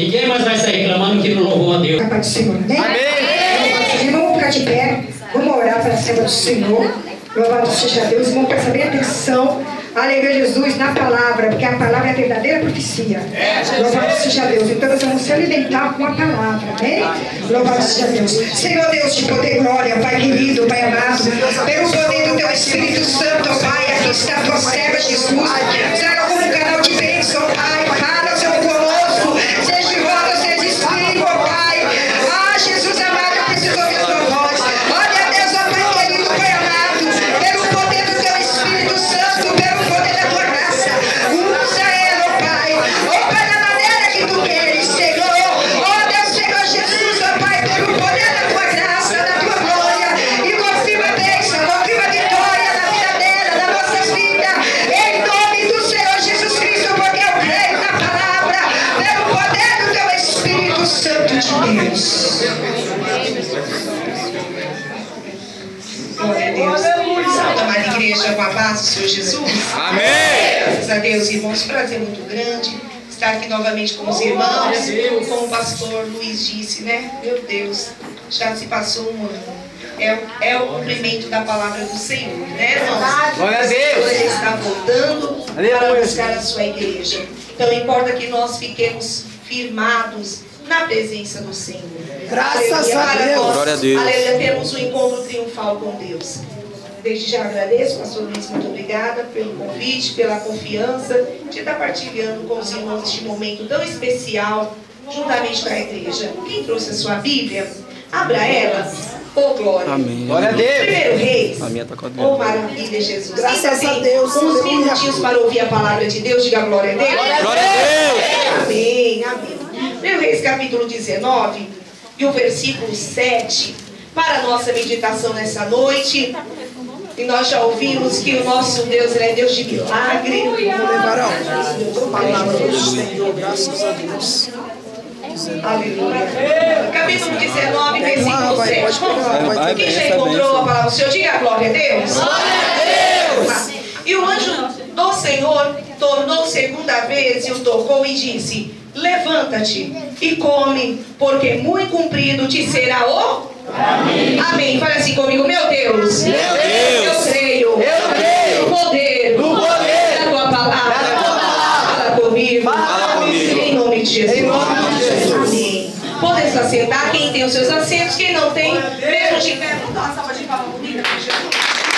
Ninguém mais vai sair reclamando que não louvou a Deus. A paz do Senhor, amém? Amém. Vamos ficar de pé, vamos orar para a serva do Senhor. Louvado seja Deus, irmão, presta bem atenção. Aleluia, Jesus, na palavra, porque a palavra é a verdadeira profecia. Louvado seja Deus. Então nós vamos se alimentar com a palavra, amém? Louvado seja Deus. Senhor Deus de poder e glória, Pai querido, Pai amado, pelo poder do Teu Espírito Santo, Pai, aqui está a Tua serva, Jesus. Será como um canal de bênção, Pai. Fala, Senhor, conosco. Seja de volta, seja discípulo, Pai. Ah, Jesus amado, eu preciso ouvir a Tua voz. Olha, Deus, ó Pai querido, Pai amado, pelo poder do Teu Espírito Santo, pelo poder da Tua graça. Usa ela, ó Pai. Ó Pai, da maneira que Tu queres, Senhor. Ó Deus, Senhor Jesus, ó Pai, pelo poder da Tua graça, da Tua glória. E confirma a bênção, confirma a vitória na vida dela, na nossa vida. Em nome do Senhor Jesus Cristo, porque eu creio na palavra, pelo poder do Teu Espírito Santo de Deus. Glória a Deus. Salve, amada igreja, com a paz do Senhor Jesus. Amém. Graças a Deus, irmãos, prazer muito grande estar aqui novamente com os irmãos. Como o pastor Luiz disse, né? Meu Deus, já se passou um ano. É o cumprimento da palavra do Senhor, né, irmãos? Glória a Deus. Ele está voltando Aleluia. para buscar a sua igreja. Então importa que nós fiquemos firmados na presença do Senhor. Graças Aleluia. a Para Deus. nós, Glória a Deus. aleluia, temos um encontro triunfal com Deus. Desde já agradeço, pastor Luiz, muito obrigada pelo convite, pela confiança de estar partilhando com os irmãos este momento tão especial, juntamente com a igreja. Quem trouxe a sua Bíblia, abra ela. Oh, glória. Amém. Glória a Deus. Primeiro Reis. A minha tá com a Oh, maravilha, Jesus. Graças Ainda a tem Deus, uns aleluia. minutinhos para ouvir a palavra de Deus. Diga glória a Deus. Glória a Deus. Amém, amém. Primeiro Reis, capítulo 19, e o versículo 7, para a nossa meditação nessa noite. E nós já ouvimos que o nosso Deus, ele é Deus de milagre. Levarão. Palavra do Senhor, graças a Deus. Aleluia. Capítulo 19, versículo 7. Pode pegar, Quem já encontrou a palavra do Senhor, diga glória a Deus. Glória a Deus. E o anjo do Senhor tornou segunda vez e o tocou e disse: levanta-te e come, porque muito comprido te será o... Amém. Amém. Fala assim comigo, meu Deus. Meu Deus. Eu creio. Eu creio. No poder. No poder. Da tua palavra. Da tua palavra. Fala comigo. Fala comigo. Em nome de Jesus. Em nome de Jesus. Amém. Podem se assentar. Quem tem os seus assentos, quem não tem, mesmo de pé. Vamos dar uma salva de palmas bonita para Jesus.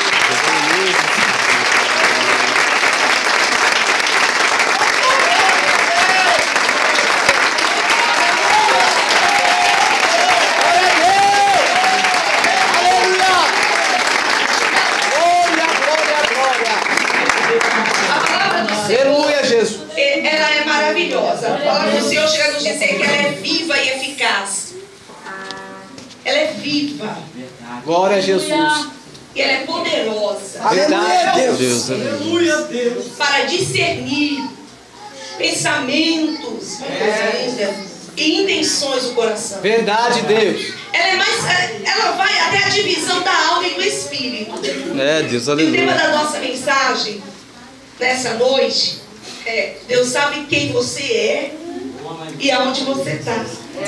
Aleluia, Jesus. Ela é maravilhosa. A palavra do Senhor chega a nos dizer que ela é viva e eficaz. Ela é viva. Glória a Jesus. E ela é poderosa. Aleluia, Deus. Deus, Aleluia, Deus. Para discernir pensamentos e intenções do coração. Verdade, Deus. Ela vai até a divisão da alma e do espírito. É, Deus, E o tema aleluia. da nossa mensagem nessa noite é: Deus sabe quem você é e aonde você está.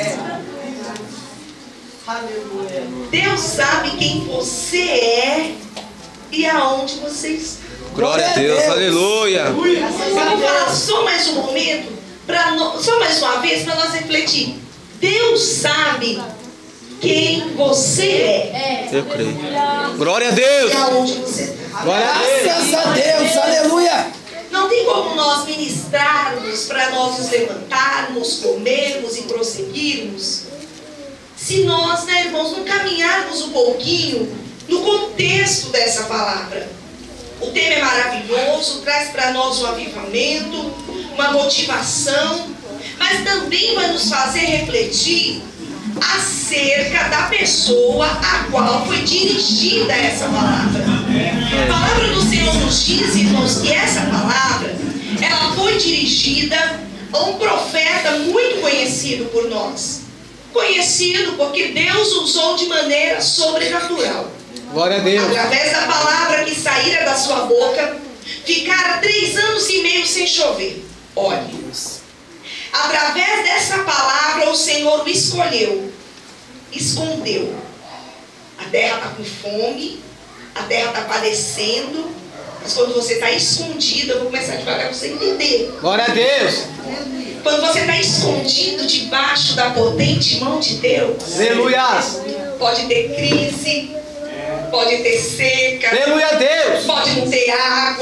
Deus sabe quem você é e aonde você está. Glória a Deus, aleluia. Eu vou falar só mais um momento, só mais uma vez, para nós refletir. Deus sabe quem você é Eu creio. Glória a Deus. e aonde você está. Glória a Deus. Graças a Deus. Aleluia. Não tem como nós ministrarmos, para nós nos levantarmos, comermos e prosseguirmos, se nós, né, irmãos, não caminharmos um pouquinho no contexto dessa palavra. O tema é maravilhoso, traz para nós um avivamento, uma motivação, mas também vai nos fazer refletir acerca da pessoa a qual foi dirigida essa palavra. A palavra do Senhor nos diz, irmãos, que essa palavra, ela foi dirigida a um profeta muito conhecido por nós. Conhecido porque Deus usou de maneira sobrenatural. Glória a Deus. Através da palavra que saíra da sua boca, ficara 3 anos e meio sem chover. Olhe, Através dessa palavra, o Senhor o escolheu, escondeu. A terra está com fome, a terra está padecendo, mas quando você está escondido, eu vou começar devagar para você entender. Glória a Deus. Quando você está escondido debaixo da potente mão de Deus, Aleluia. pode ter crise, pode ter seca, Aleluia a Deus. pode não ter água.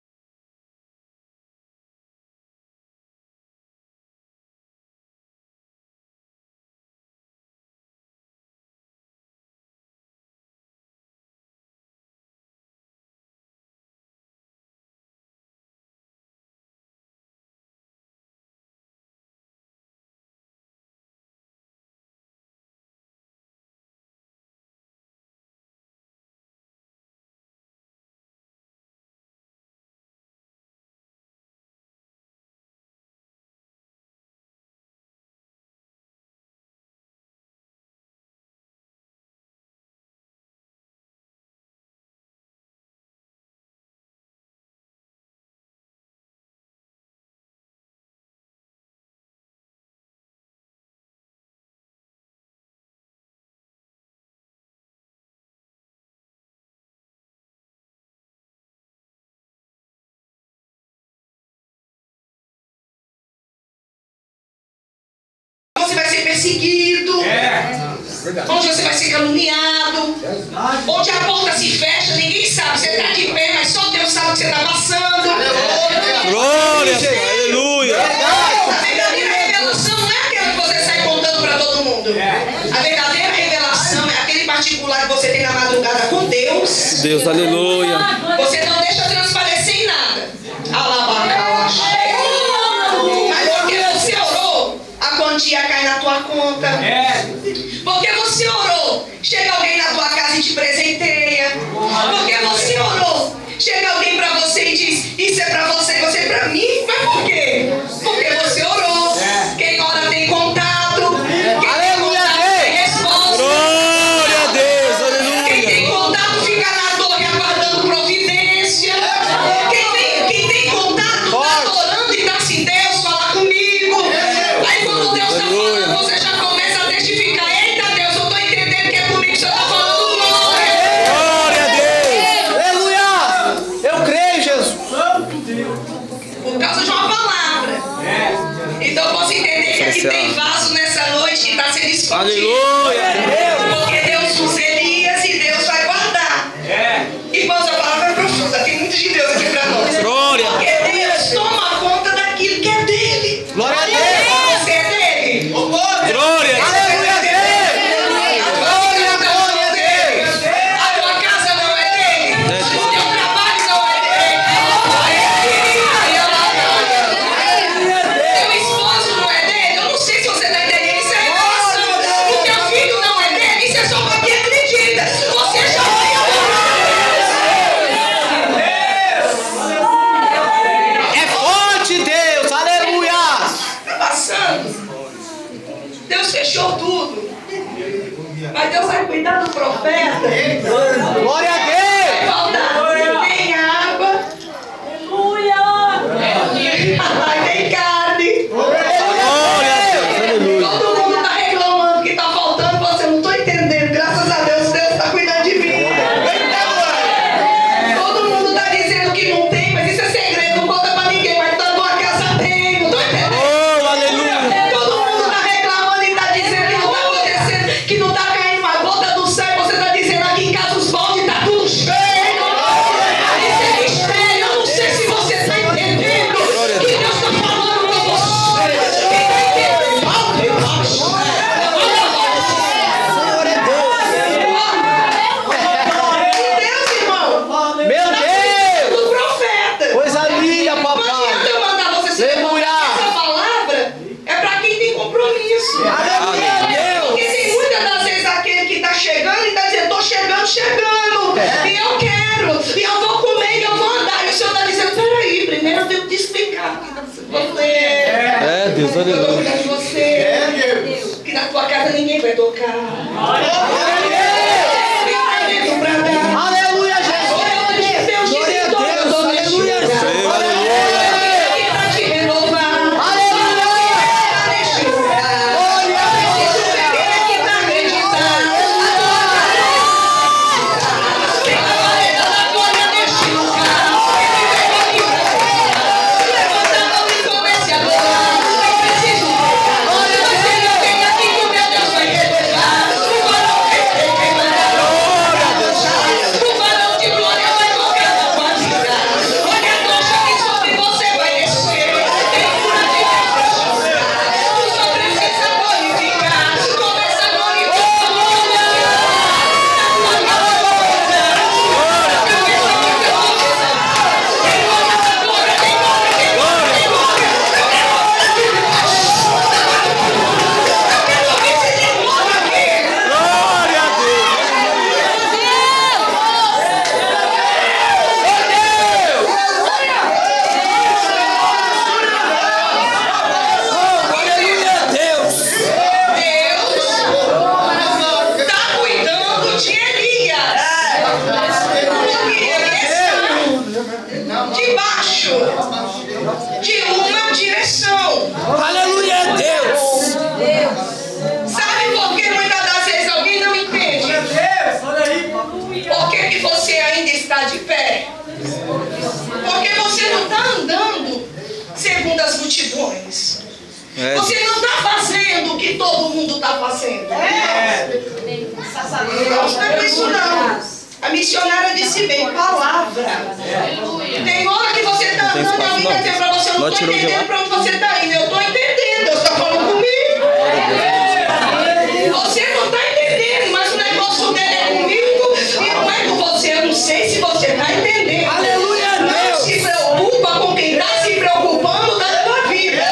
Você vai ser perseguido, onde você vai ser caluniado, onde a porta se fecha, ninguém sabe, você está de pé, mas só Deus sabe o que você está passando. Glória a Deus. Aleluia. A verdadeira revelação não é aquela que você sai contando para todo mundo. A verdadeira revelação é aquele particular que você tem na madrugada com Deus. Deus, aleluia. Você não deixa transparecer em nada. Mas porque você orou, a quantia cai na tua conta. Porque você orou, chega alguém na tua casa e te presenteia. Porque você orou, chega alguém pra você e diz: isso é pra você, você é pra mim. Mas por quê? Porque você orou. Quem ora tem contato. Quem tem contato tem resposta. Glória a Deus. Quem Aleluia. tem contato fica na torre aguardando providência. Quem tem contato tá adorando e tá assim: Deus, fala comigo. Aí quando Deus tá falando, você já começa a testificar: eita Deus, eu tô entendendo que é comigo que você tá falando. Glória a Deus. Aleluia. Eu creio, Jesus. Por causa de uma palavra. Então eu posso entender que aqui tem vaso nessa noite que está sendo escondido. Aleluia. Porque Deus usa Elias e Deus vai guardar. Irmãos, a palavra é profunda. Tem muito de Deus aqui para nós. Glória. Porque Deus toma conta daquilo que é dele. Glória a Deus. Você é dele. Glória. Aleluia a Deus. A tua casa não é dele. O teu trabalho não é dele. Teu esposo não é dele. Eu não sei se você está entendendo. Isso é revelação. O teu filho não é dele. Isso é só para quem acredita. Você já foi É forte, Deus. Aleluia. Está passando. Deus fechou tudo. Mas Deus vai cuidar do profeta. Glória a Vai Deus. faltar nem água. Nem carne. Glória a Deus. Aleluia. Todo mundo está reclamando que está faltando. Você não estou entendendo. Graças a Deus, Deus está cuidando de mim. Todo mundo está dizendo que não tem, mas isso é segredo. Não conta para ninguém. Mas na tua casa tem. Não estou entendendo. Oh, aleluia. Todo mundo está reclamando e está dizendo que não está acontecendo, que não está caindo uma gota do céu. Você está dizendo aqui em casa os baldes está tudo cheio. Aí você diz cheio. Eu não sei se você está entendendo que Deus está falando com você. Quem está entendendo? Deus, irmão. Meu Deus. Do profeta. Coisa linda, Não adianta papai. eu mandar você se levantar. Essa palavra é para quem tem compromisso. Porque tem muitas das vezes aquele que está chegando e está dizendo: estou chegando, e eu quero, e eu vou comer, e eu vou andar. E o Senhor está dizendo: peraí, primeiro eu tenho que te explicar que você É, Deus, eu estou aleluia. cuidando de você, que na tua casa ninguém vai tocar. Aleluia, Jesus. Deus Glória a disse: Deus, todos aleluia. Ele vai te renovar. Aleluia. Você não está fazendo o que todo mundo está fazendo. Não é isso não. A missionária disse bem, palavra. Tem hora que você está andando e alguém vai dizer para você, eu não estou entendendo para onde você está indo. Eu estou entendendo, Deus está falando comigo. Você não está entendendo, mas o negócio dele é comigo e não é com você. Eu não sei se você está entendendo. Aleluia, Não Deus. se preocupa com quem está se preocupando da tua vida.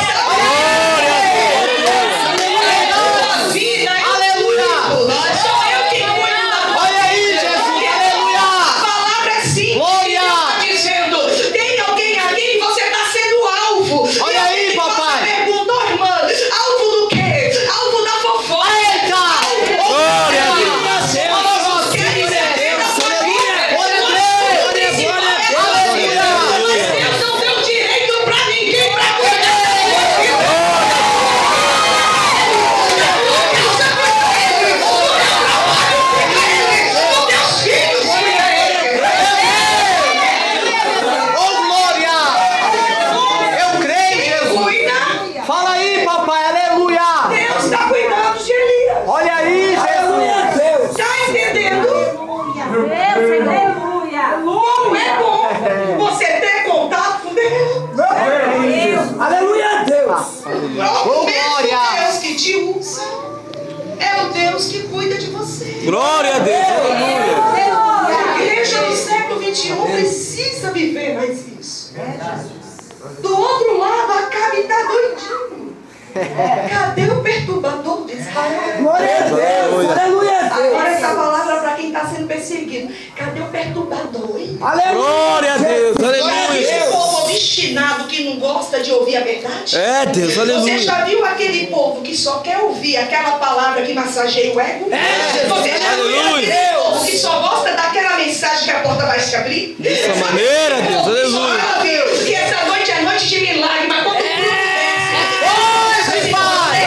Glória a Deus. A igreja do século XXI precisa viver mais isso. Do outro lado, Acabe está doidinho. Cadê o perturbador de Israel? Glória a Deus. Aleluia a Deus. Agora essa palavra para quem está sendo perseguido. Cadê o perturbador, hein? Glória a Deus. Aleluia. Esse povo obstinado que não gosta de ouvir a verdade. É, Deus, aleluia. Você já viu aquele povo que só quer ouvir aquela palavra que massageia o ego? Você já viu aquele povo que só gosta daquela mensagem que a porta vai se abrir? Dessa maneira, Deus, aleluia. Só Deus, que essa noite é noite de milagre, mas quando o fruto Hoje, Pai.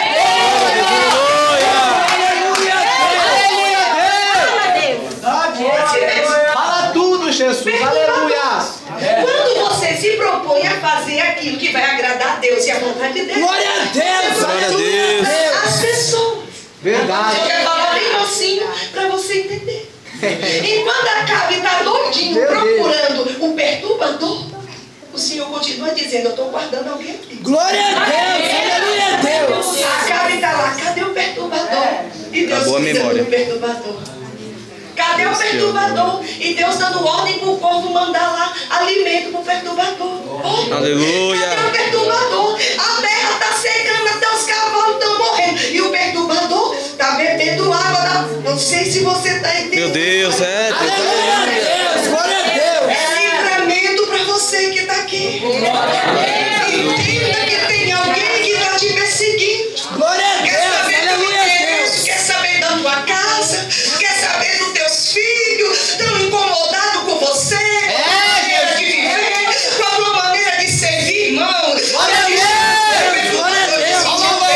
Fala tudo, Jesus. Aleluia. Quando você se propõe a fazer aquilo que vai agradar a Deus e a vontade de Deus, Glória a Deus. você Glória a ajuda Deus. as pessoas. Verdade. Eu quero falar bem mansinho para você entender. Enquanto Acabe está doidinho procurando um perturbador, o Senhor continua dizendo, eu estou guardando alguém aqui. Glória a Deus. Aleluia a Deus. Acabe está lá, cadê o perturbador? E Deus Acabou a cuida memória. do perturbador. Cadê o perturbador? E Deus dando ordem para o povo mandar lá alimento para o perturbador. Oh, Aleluia. cadê o perturbador? A terra está secando, até os cavalos estão morrendo. E o perturbador está bebendo água da... Não sei se você está entendendo. Meu Deus, é Deus. Aleluia a Deus. Glória a Deus. É livramento para você que está aqui. Entenda que tem alguém que está te perseguindo. Glória a Quer Deus. saber do Aleluia a Deus, Deus. quer saber da tua casa, quer saber dos teus filhos, estão incomodados com você, com a tua maneira de viver, com a tua maneira de servir, irmão. Glória a Deus. Glória a Deus.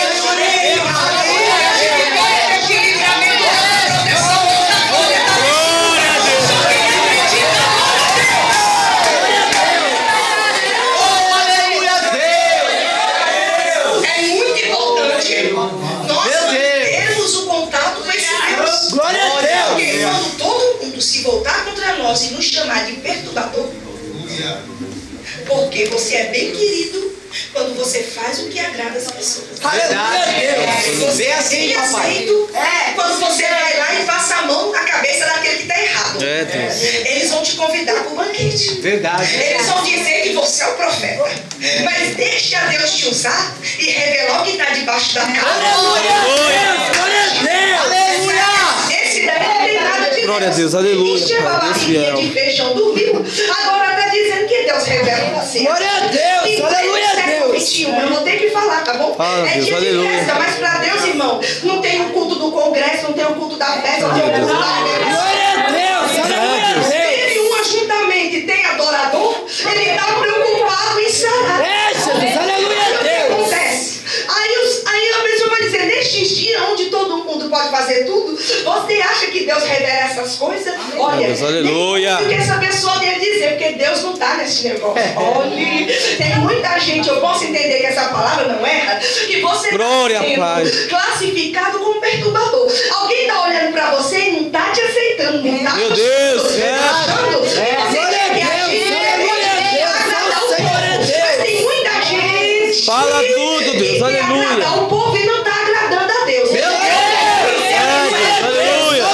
É muito importante nós mantermos o contato com esse Deus. Glória a Deus. Porque quando todo mundo se voltar contra nós e nos chamar de perturbador, porque você é bem querido quando você faz o que agrada as pessoas. Aleluia a Deus. Você Bem é assim, bem papai. aceito quando você vai lá e passa a mão na cabeça daquele que está errado. É, Deus. Eles vão te convidar para o banquete. Verdade. Eles vão dizer que você é o profeta. Mas deixa Deus te usar e revelar o que está debaixo da casa. Aleluia a Deus. Aleluia. Esse daí não tem nada de Glória a Deus. Deus, aleluia. Encheu a Pai, Deus barriguinha fiel. de feijão, dormiu. Agora está dizendo que Deus revela você. Glória a Deus. E Aleluia a século Deus. XXI, eu vou ter que falar, tá bom? Fala, é Deus, dia de aleluia. festa, mas para Deus, irmão, não tem o culto do congresso, não tem o culto da festa, não tem o culto da Glória a Deus. Aleluia a Deus. Se um ajuntamento e tem adorador, ele está preocupado em sarar. É, Jesus. Aleluia a Aí o que Deus. acontece? Aí a pessoa vai dizer, neste nestes dias onde todo mundo pode fazer tudo, você acha que Deus revela essas coisas? Olha, Deus, aleluia. nem que essa pessoa deve dizer, porque Deus não está nesse negócio. Olha, tem muita gente, eu posso entender que essa palavra não erra, que você Glória, está sendo classificado como perturbador. Alguém está olhando para você e não está te aceitando, não está Meu Deus, achando que você tem que agir, agradar o povo. Mas tem muita gente Fala tudo, Deus, que quer aleluia. agradar o povo e não está agradando a Deus. Meu Deus, aleluia.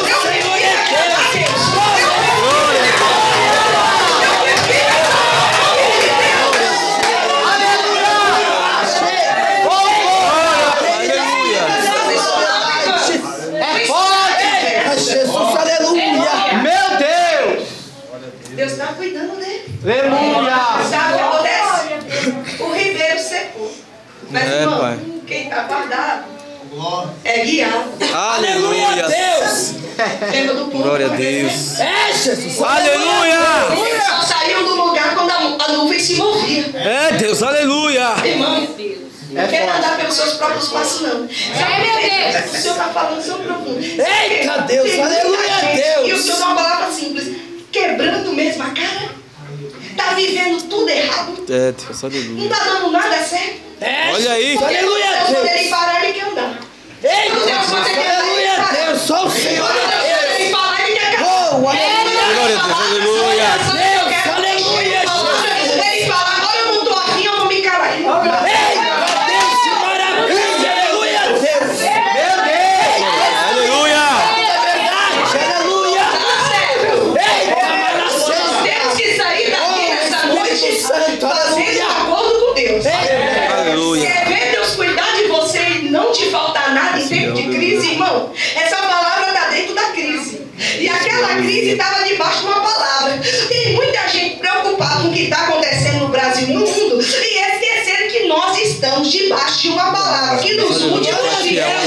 Jesus, aleluia. Meu Deus. Deus está cuidando dele. Aleluia. Sabe o que acontece? O ribeiro secou. Mas, irmão, Pai. quem está guardado é guiado. Aleluia. Deus. Lembra do povo? Glória a Deus. É, Jesus. Aleluia. Eles só saíam do lugar quando a nuvem se movia. É, Deus, aleluia. Irmão, não quer andar pelos seus próprios passos, não. O Senhor está falando tão profundo. Eita, Deus, Tem muita aleluia, gente, Deus. E o Senhor dá uma palavra simples. Quebrando mesmo a cara. Está vivendo tudo errado. É, Deus, Não aleluia. está dando nada certo. Olha aí. Porque Aleluia, quando Deus. ele parar, ele quer andar. Eita, aleluia, Deus. Só o Senhor é Deus. Ele parar, ele quer acabar. Oh, aleluia. Glória a Deus, aleluia. Deus, aleluia. Ele fala, agora eu não estou afim, eu vou me calar. Ele não vai. Eita, Deus, que maravilha. Aleluia, Deus. Meu Deus. Aleluia. É verdade. Aleluia. Eita, Nós maravilha. temos que sair daqui nessa noite Santo, fazendo aleluia. acordo com Deus. Aleluia. Quer ver Deus cuidar de você e não te faltar nada em tempo de crise, irmão? Essa palavra está dentro da crise. E aquela crise estava debaixo de uma palavra. Tem muita gente preocupada com o que está acontecendo no Brasil e no mundo e esquecendo que nós estamos debaixo de uma palavra. Que nos últimos dias nós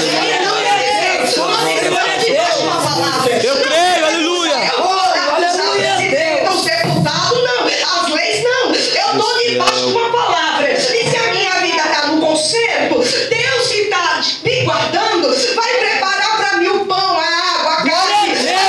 estamos debaixo de uma palavra. Eu creio, aleluia. Aleluia, Deus. Não sepultado, não. As leis, não. Eu estou debaixo de uma palavra. E se a minha vida está no conserto, Deus que está me guardando vai preparar para mim o pão, a água, a carne.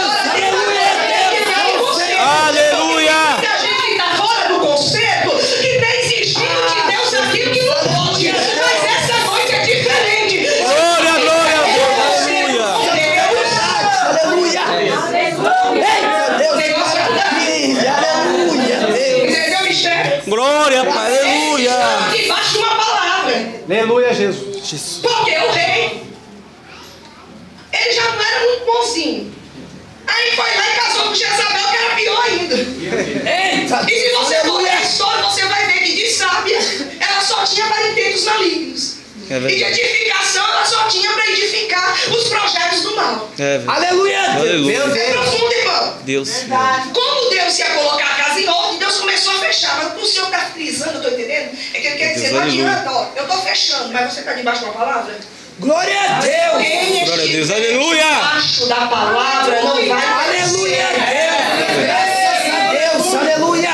Aleluia. Muita gente que está fora do conserto, que está exigindo de Deus aquilo que não pode. Mas essa noite é diferente. Glória, glória, aleluia. Aleluia. Eita, Deus, que maravilha. Aleluia, Deus. Entendeu, Michel? Glória, Pai, aleluia. Debaixo de uma palavra. Aleluia, Jesus. Porque o rei, ele já não era muito bonzinho. Aí foi lá e casou com Jezabel, que era pior ainda. Eita, E se você for ler a aleluia. história, você vai ver que de sábia, ela só tinha para intentos malignos. É E de verdade. edificação, ela só tinha para edificar os projetos do mal. É verdade. Aleluia, Deus. Aleluia. Meu É Deus. profundo, irmão. Deus. Como Deus ia colocar a casa em ordem, Deus começou a fechar. Mas o Senhor está frisando, eu estou entendendo? É que ele quer dizer, não Aleluia. adianta, ó, eu estou fechando, mas você está debaixo de uma palavra? Glória a Deus. Quem Glória a Deus, estiver aleluia. debaixo da palavra não vai Aleluia, perecer. Graças a Deus. Aleluia.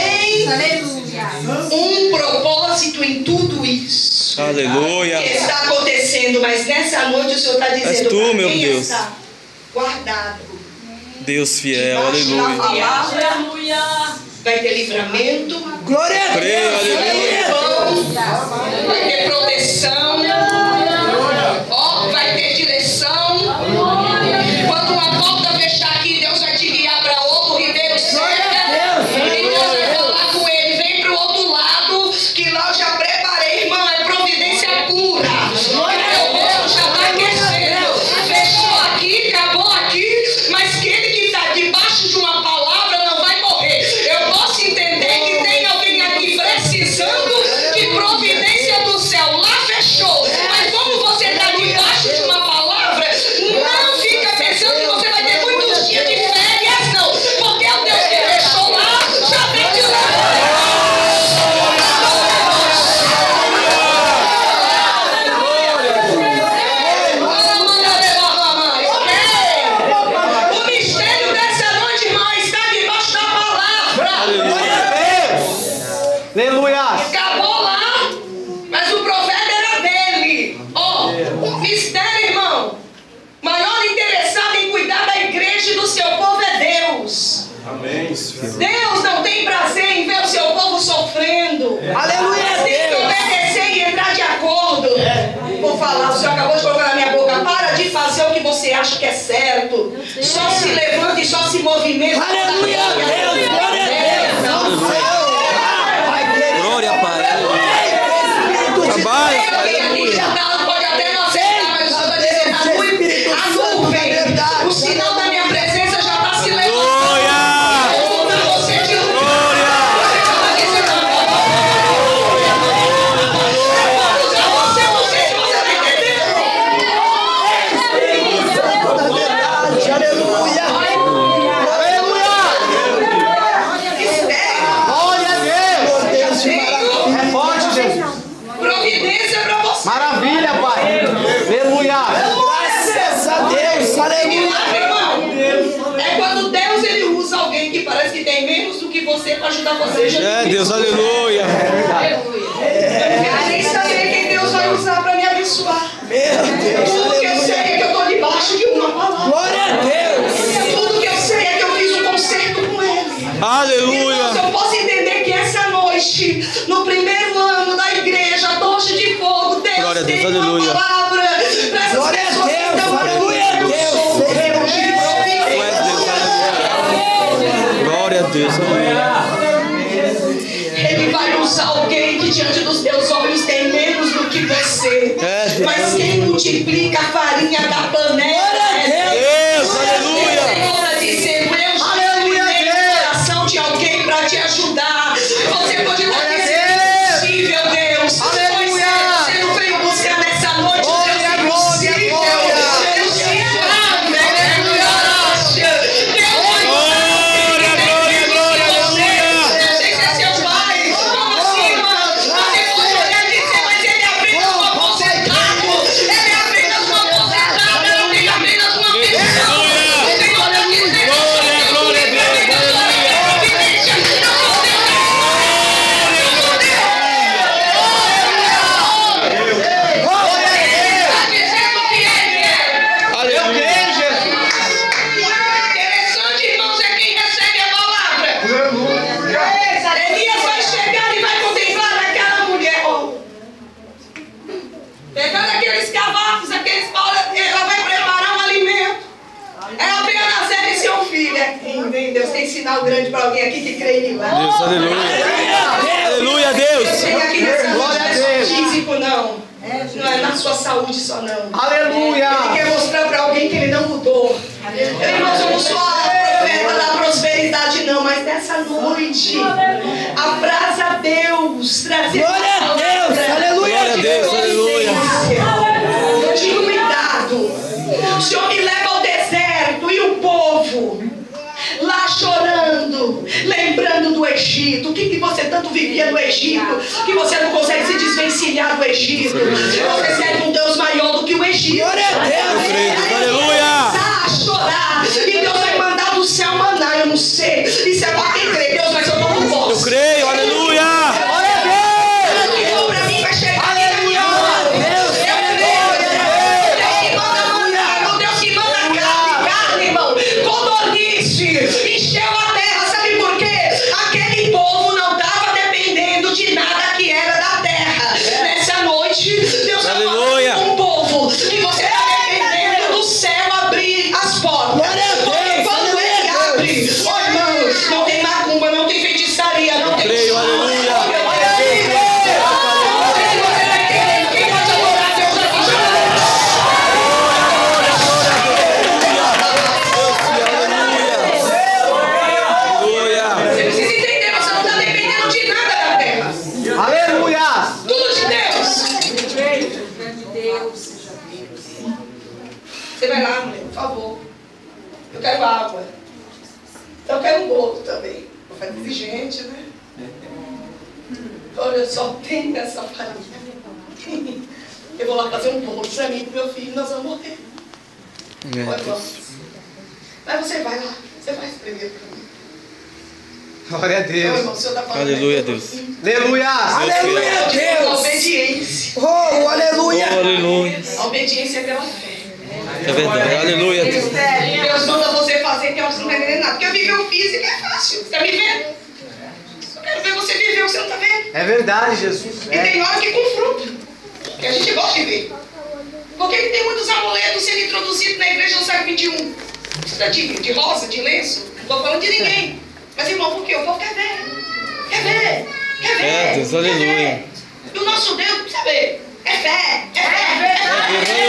Tem um propósito em tudo isso Aleluia. que está acontecendo, mas nessa noite o Senhor está dizendo És tu, para meu quem Deus. está guardado Deus fiel, debaixo da aleluia. palavra, vai ter livramento, Glória a Creio, Deus. aleluia. pão, vai ter proteção, ó, vai ter direção. Quando uma porta fechar aqui, Deus vai te guiar para outro ribeiro seco. E Deus vai falar com ele, vem para o outro lado, que lá eu já preparei, irmão, é providência pura. Meu Deus já está aquecendo. Fechou aqui, acabou aqui, mas aquele que está debaixo de uma palavra não vai morrer. Eu posso entender que tem alguém aqui precisando de providência do céu. Lá fechou, acha que é certo, só se levanta e só se movimenta. Aleluia, Deus, glória a Deus. Glória, Pai. Trabalha, Pode até não aceitar, mas eu estou dizendo, a nuvem, o sinal da minha presença já está se levantando. Maravilha, Pai. Aleluia. Graças a Deus. Aleluia. É quando Deus ele usa alguém que parece que tem menos do que você para ajudar você. É, Deus, aleluia. Eu quero nem saber quem Deus vai usar para me abençoar. Tudo que eu sei é que eu estou debaixo de uma palavra. Glória a Deus. Tudo que eu sei é que eu fiz um concerto com Ele. Aleluia. Então, eu posso entender que essa noite, no primeiro ano da igreja, Tocha de Fogo, Deus Glória a Deus, tem uma aleluia. palavra para essas Glória a pessoas que Deus, estão aleluia a Deus. Glória a Deus, Ele vai usar alguém que diante dos teus olhos tem menos do que você. Mas quem multiplica a farinha da panela é Deus, aleluia. Senhora dizendo, eu já iluminei o coração de alguém para te ajudar. Você pode estar dizendo, impossível, Deus. Pois é, você não veio buscar nessa noite o Deus impossível. Deus te ama, Elias vai chegar e vai contemplar aquela mulher. Pegando aqueles cavacos, aqueles paulos, ela vai preparar um alimento. Ela pega na série e seu filho. Deus tem sinal grande para alguém aqui que crê em milagre. Deus, aleluia. Aleluia, Deus. Tem aqui nessa noite, não é só físico, não. Não é na sua saúde só, não. Aleluia. Ele quer mostrar para alguém que ele não mudou. Eu não somos só a profeta da prosperidade, não, mas nessa noite, abraça a Deus, trazer Glória a Deus, aleluia. Glória a Deus, aleluia. De cuidado. O Senhor me leva ao deserto e o povo lá chorando, lembrando do Egito. O que você tanto vivia no Egito que você não consegue se desvencilhar do Egito? Você serve um Deus maior do que o Egito. Glória a Deus, aleluia. A chorar e Deus vai mandar do céu maná. Eu não sei, isso é para quem crê. Deus vai ser o não posso. Eu creio, aleluia. Glória a Deus. O que for para mim vai chegar. Aleluia. Deus, Deus que manda maná, Deus que manda carne, irmão. Codornice, encheu a terra, sabe por quê? Aquele povo não estava dependendo de nada que era da terra. Nessa noite, Deus está falando com um povo que você está dependendo do céu abrir as portas. Porque quando ele abre, oh irmão, não tem macumba, não tem feitiçaria, não tem. creio, aleluia. Você precisa entender, você não está dependendo de nada da terra. Aleluia. Tudo de Deus. Você vai lá, mulher, por favor. Eu quero água. Então eu quero um bolo também. Vou fazer exigente, né? Olha, eu só tenho essa farinha. Eu vou lá fazer um bolo pra mim e pro meu filho, nós vamos morrer. Olha, mas você vai lá, você faz primeiro pra mim. Glória a Então, Deus. irmão, o senhor tá falando. Aleluia, Deus. Aleluia. Aleluia, Deus. Obediência. Oh, aleluia. Aleluia. A obediência é pela fé. É verdade. Aleluia, Deus. Deus manda você fazer que você não vai entender nada. Porque viver o físico é fácil. Você tá me vendo? Eu quero ver você viver o que você não tá vendo. É verdade, Jesus. E tem hora que confronta. Que a gente gosta de ver. Porque tem muitos amuleto sendo introduzido na igreja no século XXI. Precisa de rosa, de lenço. Não estou falando de ninguém. Mas, irmão, por quê? O povo quer ver. Quer ver. Quer ver. É, Deus, aleluia. E o nosso Deus precisa ver. É fé. É fé. É fé.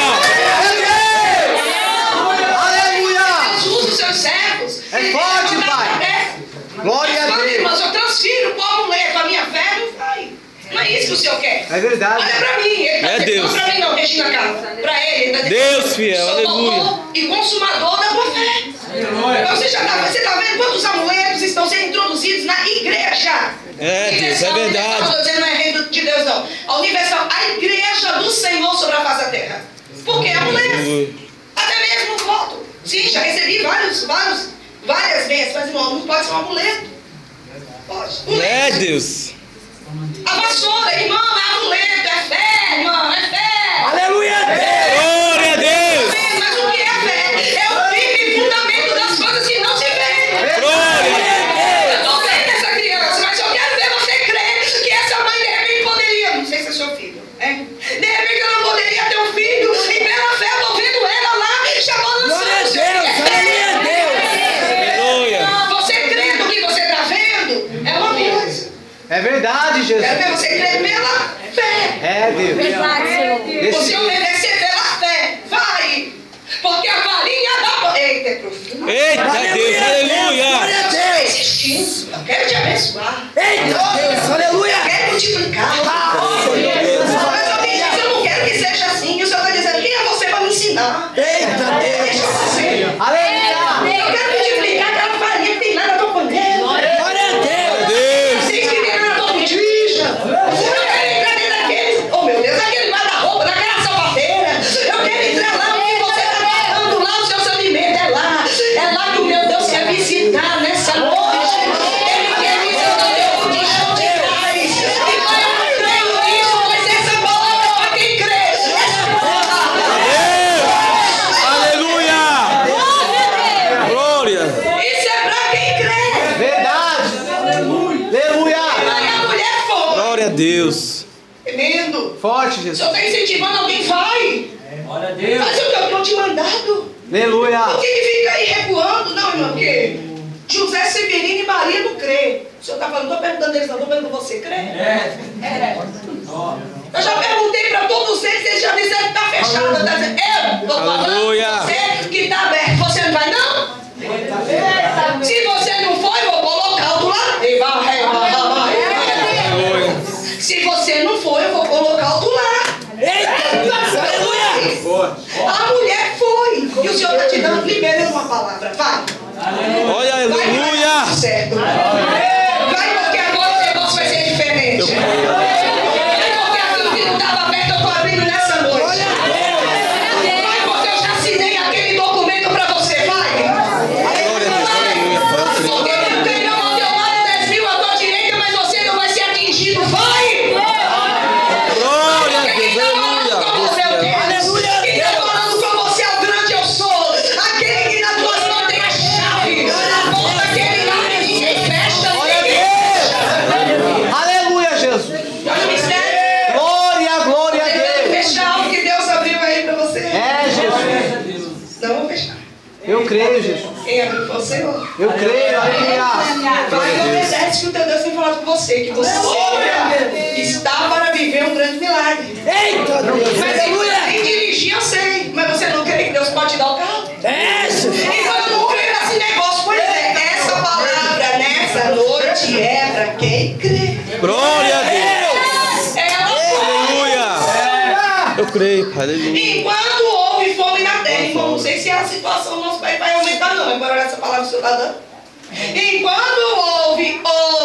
Aleluia. Deus usa os seus servos. É forte, Pai. Glória a Deus. Irmãos, eu transfiro o amuleto, a minha fé não vai. Não é isso que o Senhor quer. É verdade. Olha pra mim. Ele tá dizendo, Deus. não pra mim não, Regina Carla. Pra ele. Ele tá dizendo, Deus fiel, sou aleluia. autor e consumador da tua fé. Então você tá vendo quantos amuletos estão sendo introduzidos na igreja? É, Deus, é verdade. Não estou dizendo não é reino de Deus, não. A universal, a igreja do Senhor sobre a face da terra. Por que amuletos? Até mesmo voto. Sim, já recebi várias vezes, mas irmão, não pode ser um amuleto. Pode. É, Deus. A vassoura, irmão, é amuleto, é fé, irmão, é fé. Aleluia. Glória a Deus. Mas o que é fé? É o firme fundamento das coisas que não se vê. Glória. Eu estou vendo essa criança, mas eu quero ver você crer que essa mãe de repente poderia, não sei se é seu filho, de repente ela não poderia ter um filho, e pela fé eu estou vendo ela lá, chamando o Aleluia. Você crê no que você está vendo? É uma coisa. É verdade, Jesus. Quero ver você crer pela fé. É, Deus. Você obedecer pela fé. Vai. Porque a varinha da... Eita, é profundo. Eita, Deus, aleluia. Eu quero te abençoar. Eita, Deus, aleluia. Eu quero multiplicar. Mas eu não quero que seja assim. E o Senhor está dizendo, quem é você para me ensinar? Eita, Deixa eu fazer. aleluia. Eu quero multiplicar aquela farinha que tem lá na tua panela. Glória a Deus. Vocês que tem lá na tua botija. Eu quero entrar dentro daquele... Oh, meu Deus, aquele guarda-roupa, daquela sapateira. Eu quero entrar lá onde você está guardando lá os seus alimentos. É lá que o meu Deus quer visitar nessa noite. Ele quer visitar o teu botijão de trás. E vai, eu creio nisso, pois essa palavra é para quem crê. Essa palavra. Aleluia. Glória. Isso é para quem crê. Verdade. Aleluia. Aí a mulher foi. Glória a Deus. Lindo. Forte, Se eu Jesus. estou incentivando alguém, vai. Faz o que eu estou te mandando. Aleluia. Por que fica aí recuando? Não, irmão, porque José, Severino e Maria não crê. O senhor está falando, não estou perguntando eles, não estou perguntando você, crê? Eu já perguntei para todos eles já disseram que está fechado. Eu estou falando Aleluia. você que está aberto. Você não vai, não? Se você não for, eu vou colocar o do lado. Aleluia. Se você não for, eu vou colocar o do lado. A mulher foi. E o Senhor está te dando liberando uma palavra. Vai. Olha, Vai, aleluia. vai, certo. Vai, porque agora o negócio vai ser diferente. Vai, porque aquilo que não estava aberto, eu estou abrindo nessa noite. Vai, porque eu já assinei aquele documento para você. Vai. Glória a Deus, aleluia. Porque não tem não ao teu lado, 10 mil à tua direita, mas você não vai ser atingido. Vai. Glória a Deus, Aleluia. Quem está falando com você é o grande eu sou. Aquele que nas tuas mãos tem a chave. A porta que ele abre, ninguém fecha. Aleluia, Jesus. Olha o mistério. Glória a Tentando Deus. fechar o que Deus abriu aí para você. É, Jesus. Não vou fechar. Eu creio, Jesus. Quem abriu foi o Senhor. Eu creio, aleluia. Vai, não obedece que o teu Deus tem falado com você. Que você está para viver um grande milagre. Eita, Deus. Mas nem dirigir eu sei. Mas você não crê que Deus pode te dar o carro? Então eu não creio nesse negócio. Pois é, essa palavra nessa noite é para quem crê. Glória a Deus. Ela foi. Aleluia. Eu creio, Pai, aleluia. Enquanto houve fome na terra, irmão, não sei se a situação do nosso país vai aumentar, não. Agora essa palavra que o senhor está dando. Enquanto houve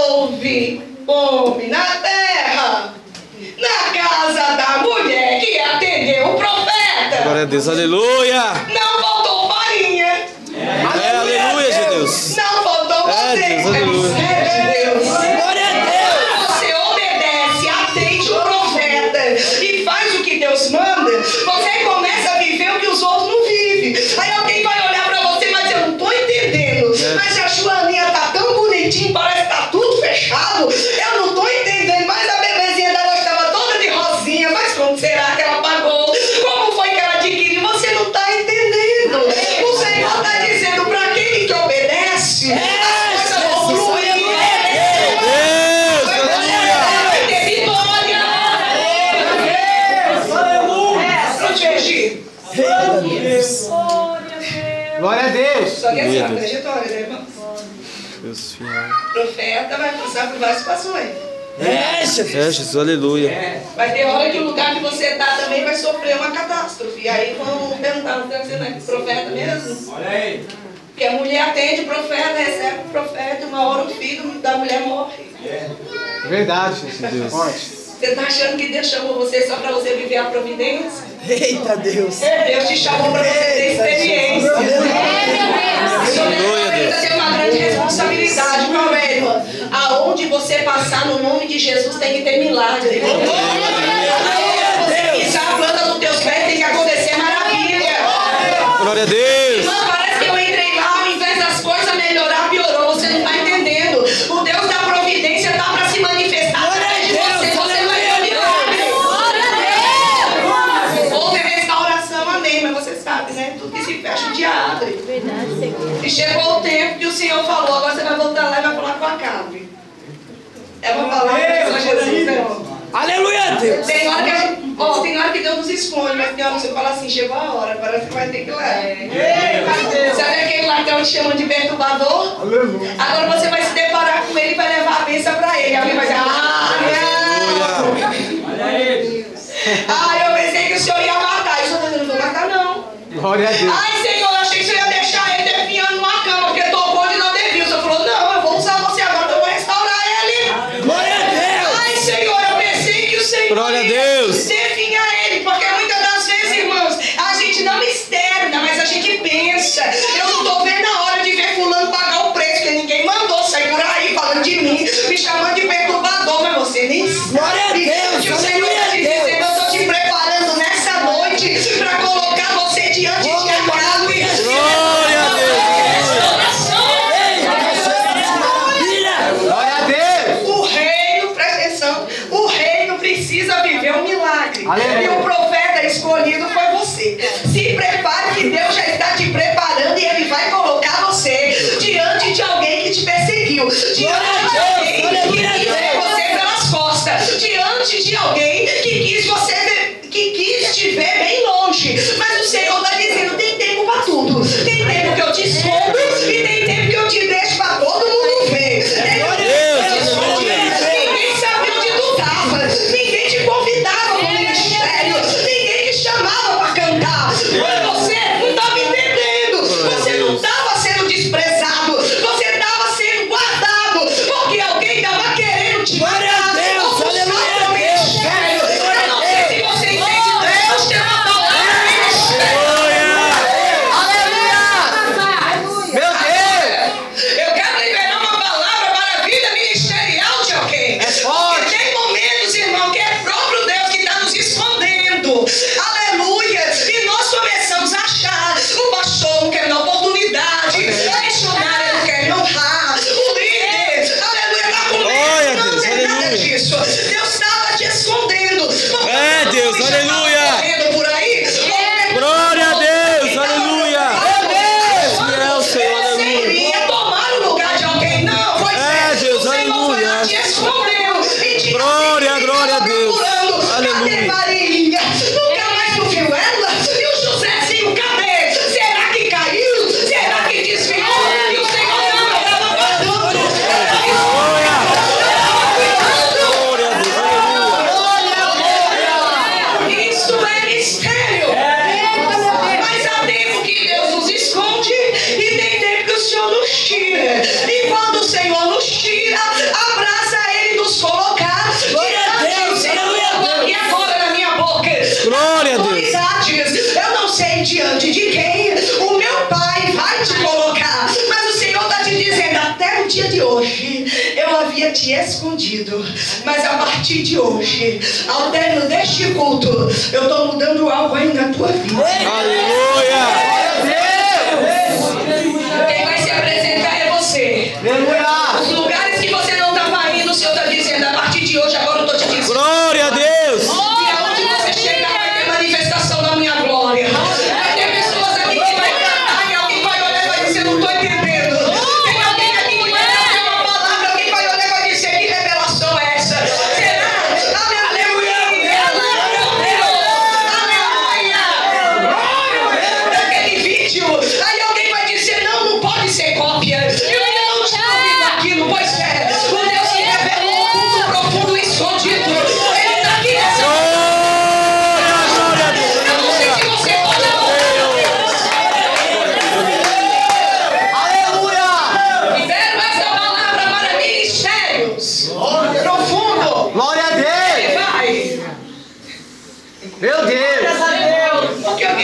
fome na terra, na casa da mulher que atendeu o profeta, Glória a Deus, aleluia. não faltou farinha, Aleluia, Jesus. não faltou você. Deus, aleluia. Deus. Quando você obedece, atende o profeta e faz o que Deus manda, você começa a viver o que os outros não vivem. Aí alguém vai olhar pra você, mas eu não tô entendendo. Mas a Joaninha tá tão bonitinha, parece que tá tudo fechado. Eu não tô entendendo, mas a bebezinha dela estava toda de rosinha. Mas como será que ela pagou? Como foi que ela adquiriu? Glória a Deus. Só que assim, é uma trajetória, né, irmãos? Deus fiel. Profeta vai passar por várias situações. É, Jesus, aleluia. Vai ter hora que o lugar que você está também vai sofrer uma catástrofe. E aí vão perguntar, você não é profeta mesmo? Olha aí. Porque a mulher atende o profeta, recebe o profeta, uma hora o filho da mulher morre. Verdade, Jesus. Você está achando que Deus chamou você só para você viver a providência? Eita Deus. Deus te chamou para você ter experiência. Você tem uma grande responsabilidade, qual é, irmão? Aonde você passar no nome de Jesus tem que ter milagre. Você pisar a planta dos teus pés tem que acontecer maravilha. Glória a Deus. Irmão, parece que eu entrei lá, ao invés das coisas melhorar, piorou. Você não está entendendo. O Deus da providência está para se manifestar através de você. Você vai ver o milagre. Houve restauração, amém. Mas você sabe, né? Tudo que se fecha, o dia abre. E chegou o tempo que o Senhor falou, agora você vai voltar lá e vai falar com Acabe. É uma palavra de Jesus, né? Aleluia, Deus. Tem hora que Deus nos esconde, mas tem hora que você fala assim, chegou a hora, agora você vai ter que ir lá. Sabe aquele lá que te chamam de perturbador? Aleluia. Agora você vai se deparar com ele e vai levar a bênção pra ele. Alguém vai dizer, eu pensei que o Senhor ia matar. Eu não vou matar, não. Glória a Deus. Ai, Senhor, eu achei que o Senhor ia deixar ele definhando numa cama, porque tocou de não devia. O Senhor falou, não, eu vou usar você agora, eu vou restaurar ele. Glória a Deus. Ai, Senhor, eu pensei que o Senhor Glória a ia Deus. definhar ele, porque muitas das vezes, irmãos, a gente não externa, mas a gente pensa. Eu não estou vendo a hora de ver fulano pagar o preço, porque ninguém mandou sair por aí falando de mim, me chamando de perturbador, mas você nem sabe. Glória a Deus. Que o Senhor está te dizendo, eu estou te preparando nessa noite para colocar você diante de Acabe. Glória a Deus. Glória a Deus. O reino, presta atenção, o reino precisa viver um milagre. Aleluia. E o profeta escolhido foi você. Se prepare que Deus já está te preparando e Ele vai colocar você diante de alguém que te perseguiu. Diante de alguém que quis ver você pelas costas. Diante de alguém que quis te ver bem longe. Mas o Senhor está dizendo, tem tempo para tudo. Tem tempo que eu te escondo e tem tempo que eu te deixo para todo mundo ver. Ninguém sabia onde tu estava. Ninguém te convidava para o ministério. Ninguém te chamava para cantar. Mas você não estava entendendo. Você não estava sendo desprezado. Você estava sendo guardado. Porque alguém estava querendo te guardar. Diante de quem o meu Pai vai te colocar. Mas o Senhor está te dizendo, até o dia de hoje eu havia te escondido, mas a partir de hoje, ao término deste culto, eu estou mudando algo aí na tua vida. Aleluia. Quem vai se apresentar é você. Aleluia. Os lugares que você não estava indo, o Senhor está dizendo, a partir de hoje agora eu estou te dizendo. Glória a Deus. E aonde você chegar vai ter manifestação da minha glória.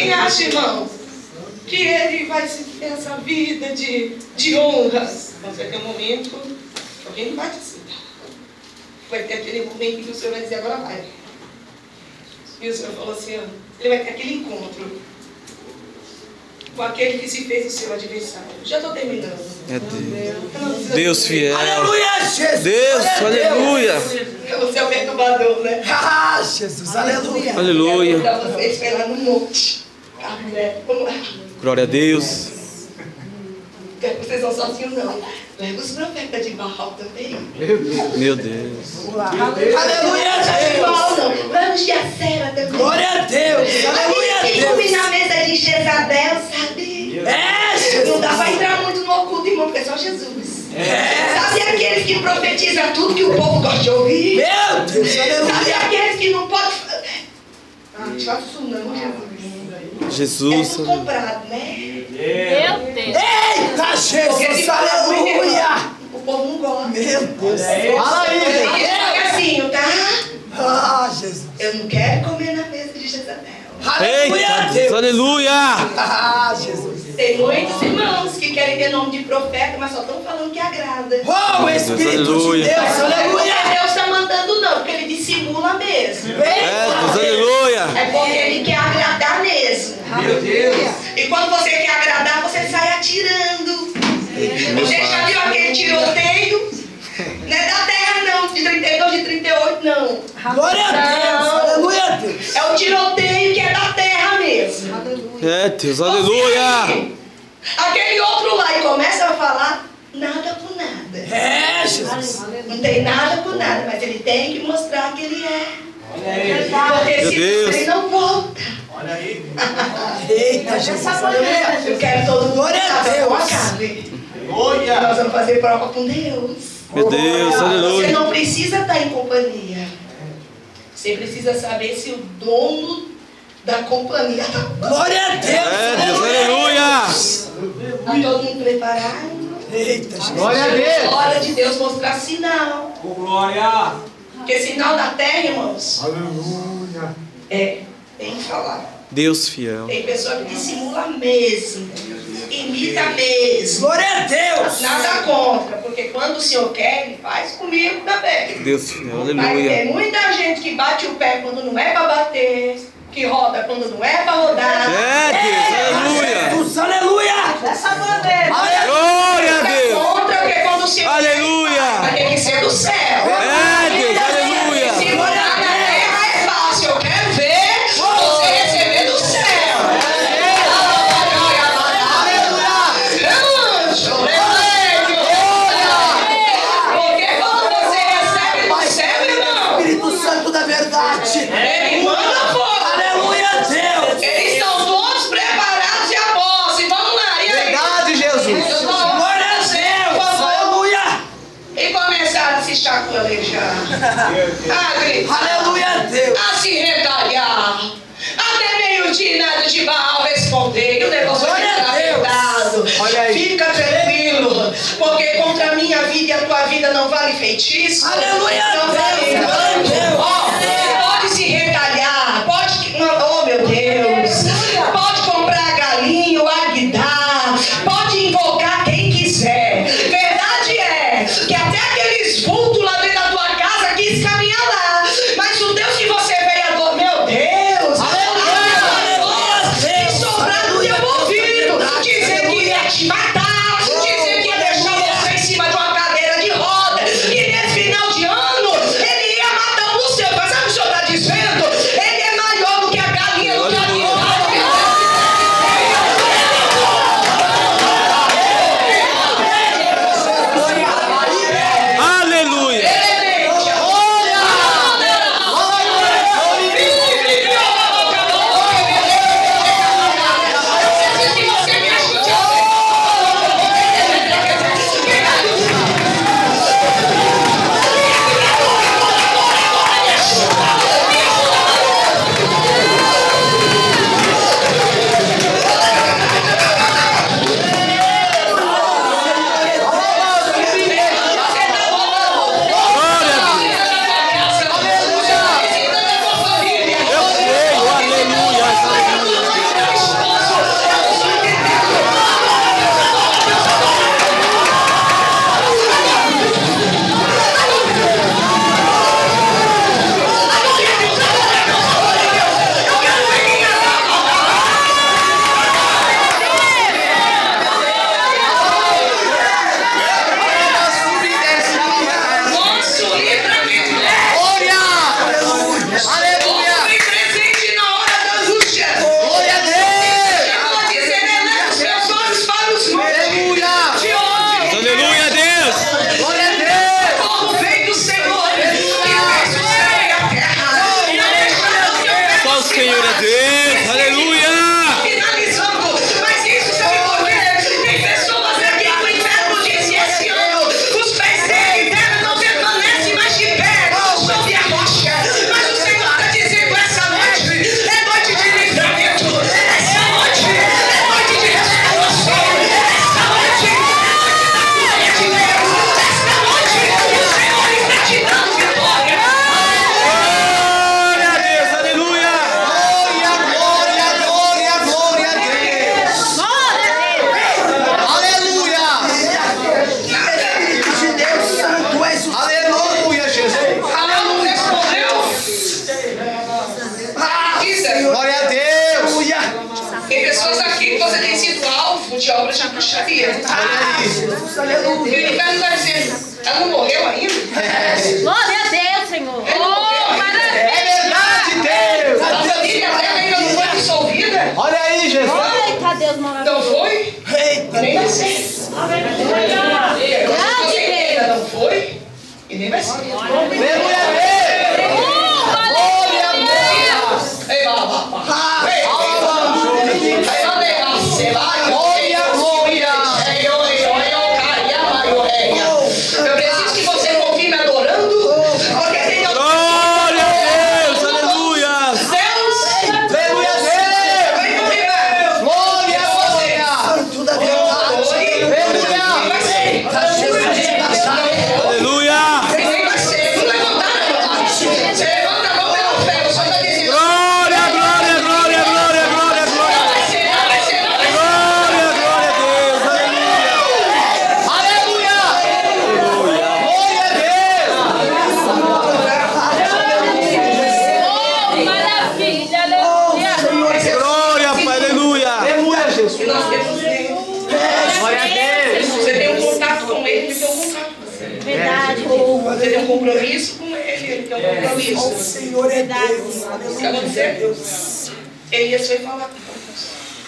Alguém acha, irmão, que ele vai ter essa vida de honras? Mas vai ter um momento que alguém não vai te aceitar. Vai ter aquele momento que o Senhor vai dizer, agora vai. E o Senhor falou assim, ó, ele vai ter aquele encontro com aquele que se fez o seu adversário. Já estou terminando. É Deus. Deus fiel. Aleluia, Jesus. Deus, aleluia. Você é o perturbador, né? Ah, Jesus, aleluia. Aleluia. Para vocês foi lá no monte. Vamos lá. Glória a Deus. Quero que vocês não sozinhos, não. Leva os profetas de Baal também. Meu Deus. Aleluia, De Baal Deus. não. Leva os de Acera também. Glória a Deus. Aleluia, Aqueles que comem Deus. na mesa de Jezabel, sabe? É, Jesus. Não dá para entrar muito no oculto, irmão, porque é só Jesus. Sabe aqueles que profetizam tudo que o povo gosta de ouvir? Meu Deus, Sabe aleluia. aqueles que não podem... Não te faço isso não, Jesus. É Jesus. tudo comprado, né? Meu Deus. Eita, Porque se Jesus, fala muito, aleluia. o povo não gosta. Meu Deus. Fala aí, Aí gente. devagarzinho, tá? Ah, Jesus. Eu não quero comer na mesa de Jezabel. Aleluia, Eita, Deus. Deus. Aleluia. Ah, Jesus. Tem muitos irmãos que querem ter nome de profeta, mas só estão falando que agrada. Oh, o Espírito de Aleluia. Deus, Não é porque aleluia. Deus está mandando não, porque ele dissimula mesmo. É Deus, aleluia. É porque ele quer agradar mesmo. Meu Deus. E quando você quer agradar, você sai atirando. Você já viu aquele tiroteio? Não é da terra não, de 32, de 38 não. Glória a Deus, aleluia, Deus. É o tiroteio que é da terra mesmo. É Deus, aleluia. Aquele outro lá e começa a falar nada com nada. É, Jesus. Não tem nada com nada, mas ele tem que mostrar que ele é. Porque Meu se Deus. ele não volta. Eita, Jesus, aleluia. Eu quero todo mundo Glória a que Deus. acabe. Nós vamos fazer prova com Deus. Meu Deus, Você aleluia. não precisa estar em companhia. Você precisa saber se o dono da companhia está Glória a Deus. É Deus, aleluia. todo mundo preparado. Eita, Jesus. É hora de Deus mostrar sinal. Glória! Porque sinal da terra, irmãos, tem que falar. Deus fiel. Tem pessoa que dissimula mesmo, imita mesmo. Glória a Deus. Nada contra, porque quando o Senhor quer, Ele faz comigo também. Deus fiel, Mas tem aleluia. muita gente que bate o pé quando não é para bater, que roda quando não é para rodar. É Deus, aleluia. Jesus, aleluia. Dessa maneira. Glória a Deus. Contra, porque quando o Senhor Aleluia. quer, tem que ser do céu. É Deus, aleluia. Segurar na terra é fácil. Eu quero ver você receber do céu. Porque quando você recebe do céu, irmão, Espírito Santo da verdade. ele manda fogo. Aleluia, Deus. Eles estão todos preparados e a posse. Vamos lá. E aí? Verdade, Jesus. Glória a Deus. Aleluia. E começaram a se chacoalhejar. Aleluia, Deus. A se retalhar. Até meio-dia nada de Baal responder. E o negócio vai Glória a ficar Deus. apertado. Olha aí. Fica tranquilo. Porque contra a minha vida e a tua vida não vale feitiço. Aleluia, Não Deus. vale Glória a engano. Deus. Ó, pode se retalhar. Pode. Oh, meu Deus. Pode comprar galinho, aguidar. Pode invocar quem quiser. Verdade é que até aqueles vultos lá dentro da tua casa quis caminhar lá. Mas o Deus que você veio adorar, meu Deus. Aleluia. E sobrar no teu ouvido. Dizer que ia te matar. Dizer que ia deixar você em cima de uma cadeira de roda. E nesse final de ano, ele ia matar um dos seus. Mas sabe o que o senhor está dizendo? Ele é maior do que a galinha do jardim. pessoas aqui que você tem sido alvo de obras de bruxaria. Jesus, aleluia. E o inferno está dizendo, ela não morreu ainda? Glória a Deus, Senhor. Oh, maravilha. É verdade, Deus. A família dela ainda não foi dissolvida? Olha aí, Jesus. Ai, cadê os maravilhosos? Não foi? Nem vai ser. Ainda não foi? E nem vai ser. Aleluia, Deus. Glória a Deus. Ei, eu preciso que você confirme adorando, porque tem Glória a Deus. Aleluia. Deus. Aleluia, Deus. Vem confirmar. Glória a Deus. Santo da verdade. Aleluia. Vai ser. Aleluia. Nem vai ser. Não levantar, não. Você levanta a mão pela fé. O Senhor está dizendo. Glória, glória, glória, glória, glória, glória. Não vai ser, não vai ser, não vai ser. Glória, glória a Deus. Aleluia. Aleluia. Glória a Oh, maravilha. Aleluia. Glória, Pai. Aleluia. Aleluia, Jesus. E nós temos Deus. Glória a Deus. Você tem um contato com Ele, Ele tem um contato com você. Verdade. Você tem um compromisso com Ele, Ele tem um O compromisso. Senhor é Deus. O que aconteceu? Elias foi falar com Deus.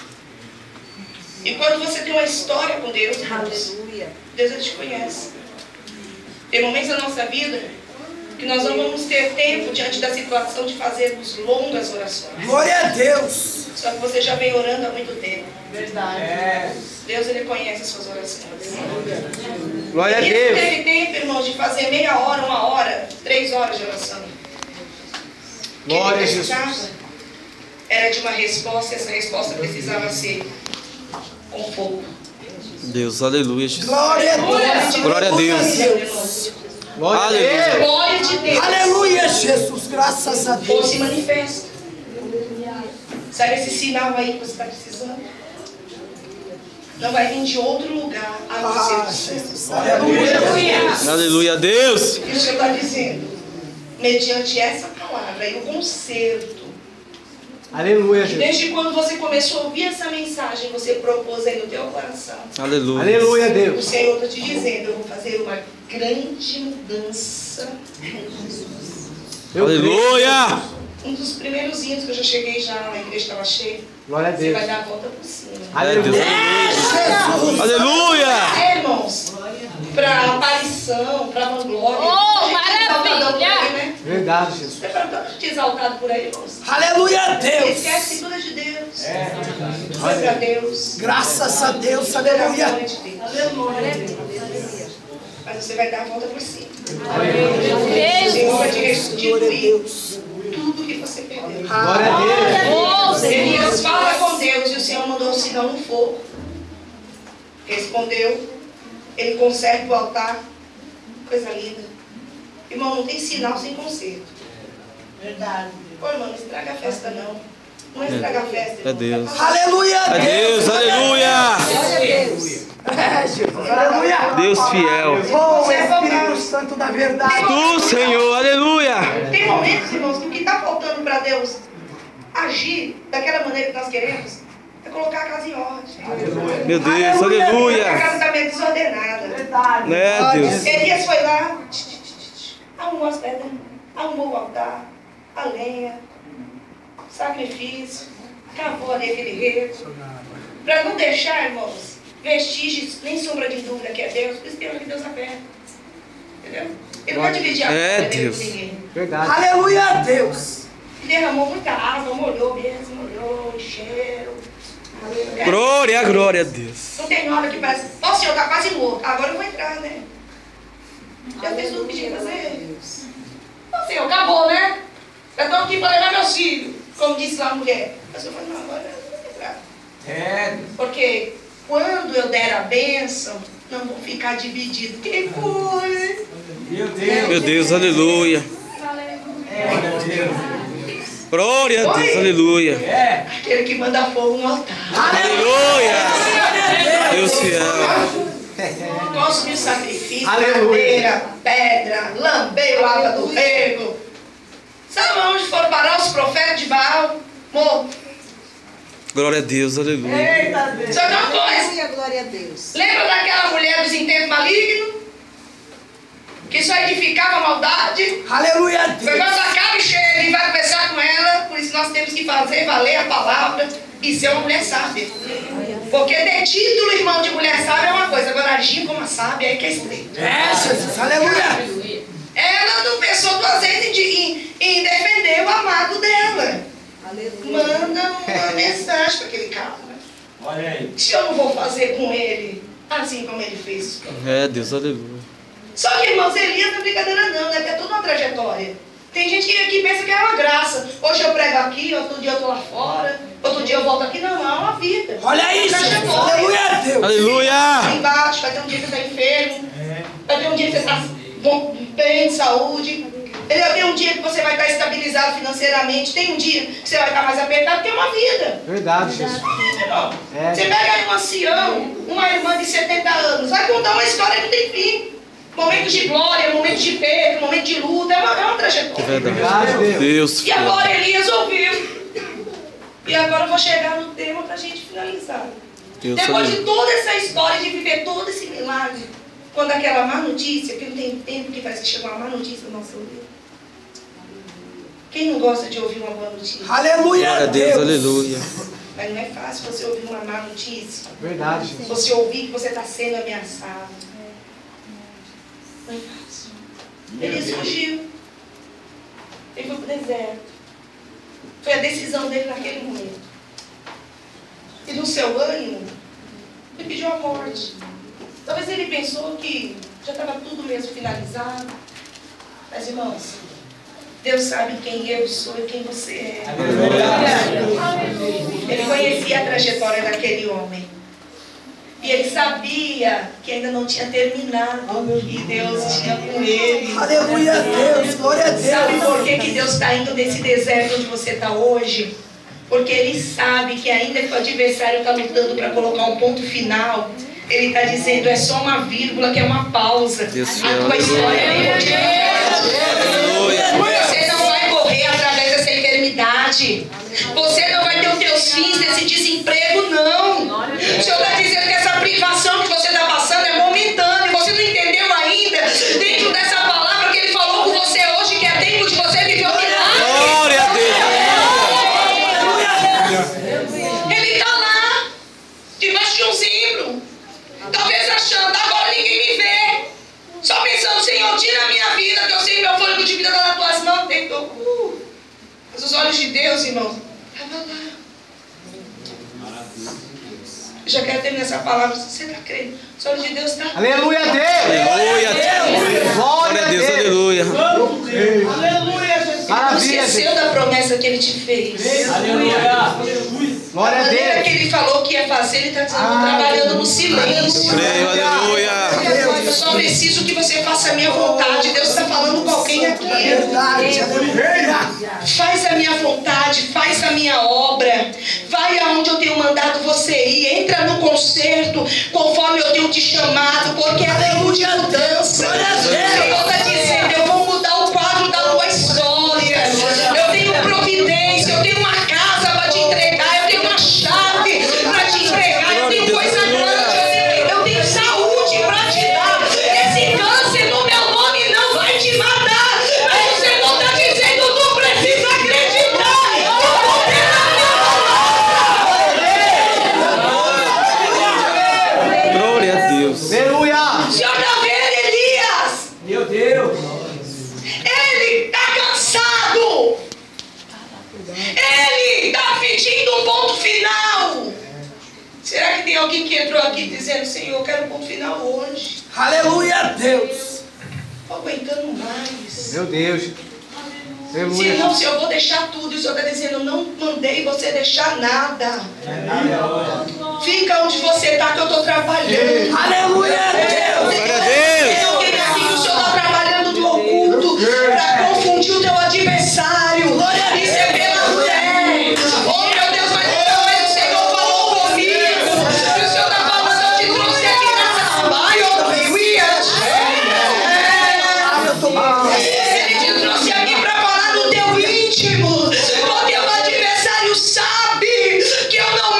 E quando você tem uma história com Deus, Deus ele te conhece. Tem momentos da nossa vida que nós não vamos ter tempo diante da situação de fazermos longas orações. Glória a Deus. Só que você já vem orando há muito tempo. Deus ele conhece as suas orações. Glória a Ele Deus. teve tempo, irmãos, de fazer meia hora, 1 hora, 3 horas de oração. Glória a Ele Jesus. precisava era de uma resposta, e essa resposta precisava ser com fogo. Deus, aleluia, Jesus. Glória a Deus. Glória a Deus. Deus. Glória a Deus. Glória de Deus. Aleluia, Jesus. Graças a Ou Deus. se manifesta. Sabe esse sinal aí que você está precisando? Não vai vir de outro lugar a não ser do céu. Jesus. Aleluia. Aleluia a Deus. Isso que eu estou dizendo. Mediante essa palavra e o conserto. Aleluia, Jesus. Desde quando você começou a ouvir essa mensagem, você propôs aí no teu coração. Aleluia. Aleluia, O Deus. Senhor está te dizendo, eu vou fazer uma grande mudança. Aleluia. Um dos primeiros hinos que eu já cheguei já, a igreja estava cheia. Glória a Você Deus. vai dar a volta por cima. Aleluia. Aleluia. Irmãos, para aparição, para vanglória. Oh, maravilha! maravilha. Verdade, Jesus. Você para tanto de exaltado por aí, irmãos. Aleluia a Deus. Esquece que tudo é de Deus. Tudo é para Deus. Graças a Deus. Tudo é para a Aleluia. glória de Deus. Mas você vai dar a volta por cima. O Senhor vai te restituir tudo que você perdeu. Glória a Deus. Oh, Elias fala com Deus e o Senhor mandou um sinal no fogo. Respondeu. Ele conserva o altar. Coisa linda. Irmão, não tem sinal sem conserto. Verdade. Pô, irmão, não estraga a festa não. Não estraga a festa. É irmão. Deus. Aleluia a É Deus, aleluia. Aleluia. Deus fiel. Oh, Espírito Santo da verdade. Tu, Senhor, aleluia. Tem momentos, irmãos, que o que está faltando para Deus agir daquela maneira que nós queremos é colocar a casa em ordem. Meu Deus, A aleluia. casa está meio desordenada. Né, Deus? Elias foi lá, arrumou as pedras, arrumou o altar, a lenha, sacrifício, cavou ali aquele reto. Para não deixar, irmãos, vestígios, nem sombra de dúvida que é Deus, por isso tem que Deus aberto. Entendeu? Ele não vai dividir a É, glória dele Deus. com ninguém. Verdade. Aleluia a Deus. Ele derramou muita água, molhou mesmo, molhou, encheu. Glória, glória a Deus. Não tem hora que parece, ó, Senhor, tá quase morto, agora eu vou entrar, né? Já fez tudo que tinha que fazer. Ó, Senhor, acabou, né? Eu estou aqui para levar meus filhos, como disse lá a mulher. O Senhor falou, não, agora eu vou entrar. Porque quando eu der a bênção, não vou ficar dividido. Quem foi? Meu Deus, aleluia. Glória a Deus, aleluia. Aquele que manda fogo no altar. Aleluia. Deus fiel. Consumiu sacrifício, Aleluia. madeira, pedra, lambeio água do rego. Sabe onde foram parar os profetas de Baal? Morto. Glória a Deus, aleluia. Eita Deus. Só que uma coisa. Aleluia, glória a Deus. Lembra daquela mulher dos intentos malignos? Que só edificava maldade? Aleluia a Deus. Quando acaba e chega e vai conversar com ela, por isso nós temos que fazer valer a palavra e ser uma mulher sábia. Porque ter título, irmão, de mulher sábia é uma coisa, agora agir como uma sábia é que é estreito. É, Jesus. Aleluia. Ela não pensou duas vezes em defender o amado dela. Manda uma mensagem para aquele cara. Olha aí. Se eu não vou fazer com ele assim como ele fez. É, Deus, aleluia. Só que, irmãos, Elias não é brincadeira não, né? Porque é tudo uma trajetória. Tem gente que pensa que é uma graça. Hoje eu prego aqui, outro dia eu estou lá fora, outro dia eu volto aqui. Não, é uma vida. Olha isso. Aleluia a Deus. Aleluia. Lá embaixo, vai ter um dia que você está enfermo. Vai ter um dia que você está bem de saúde. Entendeu? Tem um dia que você vai estar estabilizado financeiramente. Tem um dia que você vai estar mais apertado, porque é uma vida. Verdade, Jesus. É. Você pega aí um ancião, uma irmã de 70 anos, vai contar uma história que não tem fim. Momentos de glória, momentos de perda, momentos de luta, é uma trajetória. É verdade. Deus. E agora Elias ouviu. E agora eu vou chegar no tema para a gente finalizar. Deus, Depois de aleluia. toda essa história, de viver todo esse milagre, quando aquela má notícia, que não tem tempo que parece que chegou uma má notícia no nosso ouvido. Quem não gosta de ouvir uma boa notícia? Aleluia Glória a Deus, aleluia. Mas não é fácil você ouvir uma má notícia. Verdade, Jesus. Você ouvir que você está sendo ameaçado. Não é fácil. Ele fugiu. Ele foi para o deserto. Foi a decisão dele naquele momento. E no seu ânimo, ele pediu a morte. Talvez ele pensou que já estava tudo mesmo finalizado. Mas, irmãos, Deus sabe quem eu sou e quem você é. Ele conhecia a trajetória daquele homem. E ele sabia que ainda não tinha terminado o que Deus tinha com ele. Aleluia a Deus. Glória a Deus. Sabe por que Deus está indo nesse deserto onde você está hoje? Porque Ele sabe que ainda que o adversário está lutando para colocar um ponto final, Ele está dizendo, é só uma vírgula, que é uma pausa. A tua história é Você não vai morrer através dessa enfermidade. Você não vai ter os teus fins desse desemprego, não. O Senhor está dizendo que essa privação que você está passando é momentânea. Você não entendeu ainda, dentro dessa palavra que Ele falou com você hoje, que é tempo de você viver o milagre. Glória a Deus. Ele está lá, debaixo de um zimbro, talvez achando, agora ninguém me vê. Só pensando, Senhor, tira a minha vida, que eu sei que meu fôlego de vida está nas tuas mãos. Tentou. Mas os olhos de Deus, irmão, estavam lá. Eu já quero terminar essa palavra. Você está crendo? Os olhos de Deus estão. Aleluia a Deus. Aleluia. Glória a Deus, aleluia. Aleluia, Jesus. Não Maravilha, esqueceu da promessa que Ele te fez. Glória a A maneira que Deus. Ele falou que ia fazer, Ele está dizendo, trabalhando no silêncio. Creio, aleluia. Eu só preciso que você faça a minha vontade. Deus está falando com alguém aqui. Verdade. Aleluia. Faz a minha vontade, faz a minha obra. Vai aonde eu tenho mandado você ir. Entra no concerto conforme eu tenho te chamado, porque é tempo de mudança. O Senhor está dizendo, eu vou mudar o quadro da tua história. Eu tenho providência, eu tenho uma casa para te entregar, eu tenho uma chave para te entregar, eu tenho coisa grande, eu tenho saúde para te dar. Esse câncer no meu nome não vai te matar. Mas o Senhor está dizendo, não precisa acreditar. Glória a Deus. Aleluia. O Senhor está vendo, Elias? Meu Deus. Ele está cansado. Ele está pedindo um ponto final. Será que tem alguém que entrou aqui dizendo, Senhor, eu quero um ponto final hoje? Aleluia a Deus. Estou aguentando mais. Meu Deus. Aleluia. Senão, se eu vou deixar tudo, e o Senhor está dizendo, eu não mandei você deixar nada. Fica onde você está, que eu estou trabalhando. Aleluia a Deus. Glória a Deus. Tem alguém aqui que o Senhor está trabalhando no oculto para confundir o teu adversário. Isso é pela fé. Oh, meu Deus, mas o Senhor falou comigo. E o Senhor está falando, eu te trouxe aqui nessa baia, aleluia. Ele te trouxe aqui para falar do teu íntimo. Porque o adversário sabe que eu não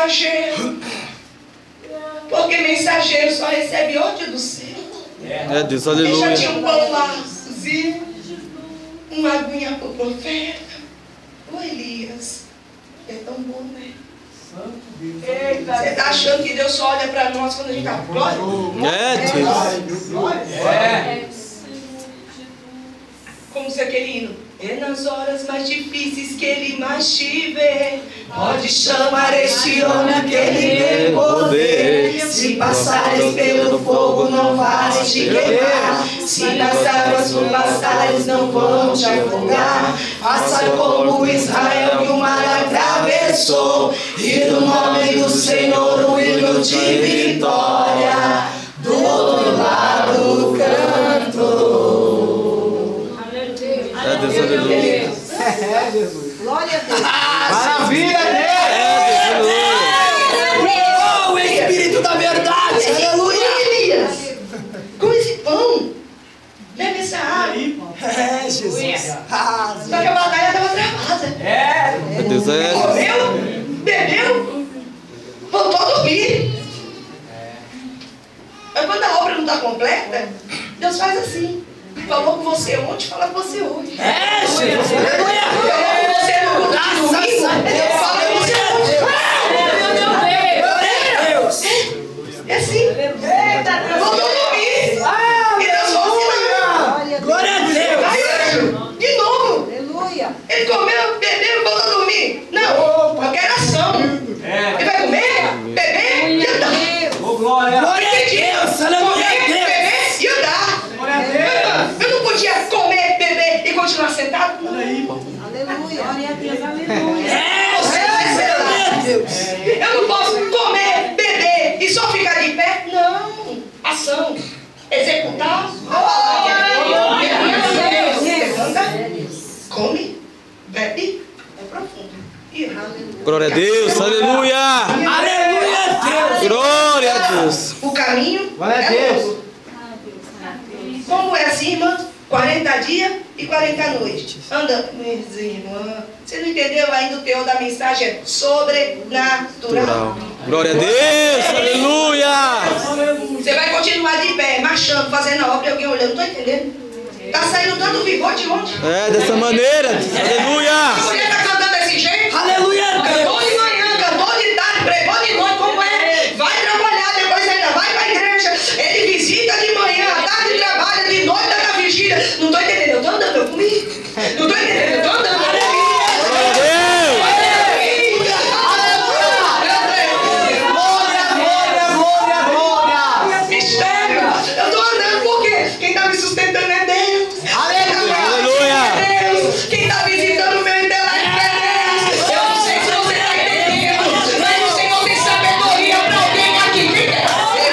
mensageiro. Porque mensageiro só recebe ordem do céu. Deus, Ele já aleluia. tinha um pão lá, cozido, uma aguinha para o profeta. Ô Elias, é tão bom, né? Você está achando que Deus só olha para nós quando a gente está com glória? Deus. Como se aquele hino. É nas horas mais difíceis que Ele mais te vê. Pode chamar este homem que Ele tem poder. Se passares pelo fogo não vai te queimar. Se nas águas tu passares não vão te afogar. Faça como Israel que o mar atravessou. E no nome do Senhor o hino de vitória. Do outro lado canto. Deus, aleluia. Jesus. Glória a Deus. Maravilha, Oh, o Espírito da verdade. Aleluia. Elias, com esse pão, bebe essa água. Jesus. Só que a batalha estava travada. Deus, Comeu, bebeu, voltou a dormir. Mas quando a obra não está completa, Deus faz assim. Falou com você ontem, fala com você hoje. Jesus. Falou com você no culto de domingo, fala com você hoje. É assim. Voltou a dormir. E Deus falou. Glória a Deus. Aí, anjo, de novo. Aleluia. Ele comeu, bebeu e voltou a dormir. Não, eu quero ação. Ele vai comer, beber e andar. Glória a Deus. Aleluia. Comer, beber e andar. Eu não podia comer, beber e continuar sentado? Não. Aleluia. Glória a Deus. Você vai sentar. Eu não posso comer, beber e só ficar de pé? Não. Ação. Executar. Anda, come, bebe, é profundo. glória a Deus, aleluia. Aleluia, Deus. Glória a Deus. O caminho Glória a é Deus. longo. Como é assim, irmã? 40 dias e 40 noites. Anda, minhas irmãs. Você não entendeu ainda o teor da mensagem? É sobrenatural. Glória a Deus, aleluia. Você vai continuar de pé, marchando, fazendo a obra e alguém olhando. Não estou entendendo. Está saindo tanto vigor de onde? Dessa maneira, aleluia. A mulher está cantando desse jeito? Aleluia, Cantou Deus. de manhã, cantou de tarde, pregou de noite, como é? Vai trabalhar, depois ainda vai para a igreja. Ele visita de manhã, à tarde trabalha, de noite está na vigília. Não estou entendendo, eu estou andando, eu comi. Não estou entendendo, eu estou andando, eu comi. Mistério, eu estou andando porque quem está me sustentando é Deus. Aleluia. É Deus. Quem está visitando o meu intelecto é Deus. Eu não sei se você está entendendo, mas o Senhor tem sabedoria para alguém aqui. Por quê?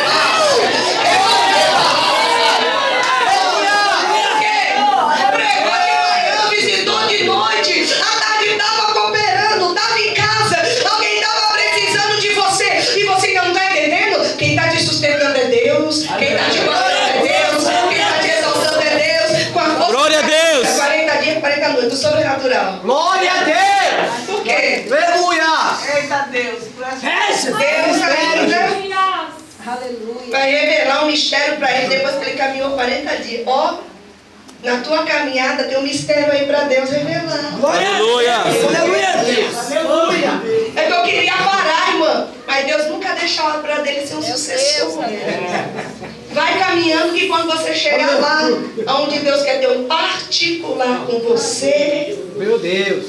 Pregou de manhã, visitou de noite, à tarde estava cooperando, estava em casa, alguém estava precisando de você e você ainda não está entendendo? Quem está te sustentando é Deus, quem está te guardando é Deus, quem está te exaltando é Deus. Com a força Glória a Deus. 40 dias, 40 noites, do sobrenatural. Glória a Deus. Por quê? Aleluia. Eita Deus. Deus ainda Aleluia. vai revelar um mistério para ele depois que ele caminhou 40 dias. Ó, na tua caminhada tem um mistério aí para Deus revelar. Aleluia. Aleluia, Deus. Aleluia. É que eu queria parar, irmã, mas Deus nunca deixa a obra dele ser um sucessor. Vai caminhando que quando você chegar lá, onde Deus quer ter um particular com você, Meu Deus.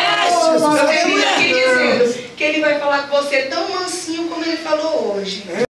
eu termino aqui dizendo que ele vai falar com você tão mansinho como ele falou hoje.